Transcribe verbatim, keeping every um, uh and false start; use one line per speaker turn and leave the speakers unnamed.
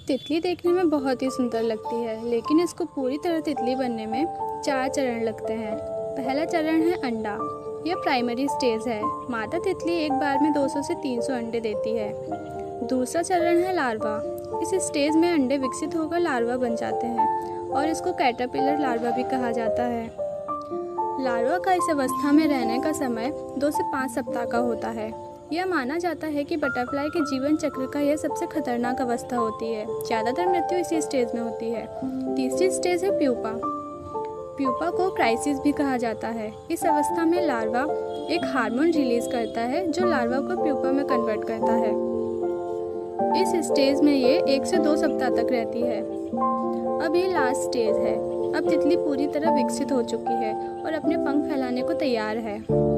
तितली देखने में बहुत ही सुंदर लगती है, लेकिन इसको पूरी तरह तितली बनने में चार चरण लगते हैं। पहला चरण है अंडा। यह प्राइमरी स्टेज है। मादा तितली एक बार में दो सौ से तीन सौ अंडे देती है। दूसरा चरण है लार्वा। इस स्टेज में अंडे विकसित होकर लार्वा बन जाते हैं और इसको कैटरपिलर लार्वा भी कहा जाता है। लार्वा का इस अवस्था में रहने का समय दो से पाँच सप्ताह का होता है। यह माना जाता है कि बटरफ्लाई के जीवन चक्र का यह सबसे खतरनाक अवस्था होती है। ज़्यादातर मृत्यु इसी स्टेज में होती है। तीसरी स्टेज है प्यूपा। प्यूपा को क्राइसिस भी कहा जाता है। इस अवस्था में लार्वा एक हार्मोन रिलीज करता है जो लार्वा को प्यूपा में कन्वर्ट करता है। इस स्टेज में ये एक से दो सप्ताह तक रहती है। अब ये लास्ट स्टेज है। अब तितली पूरी तरह विकसित हो चुकी है और अपने पंख फैलाने को तैयार है।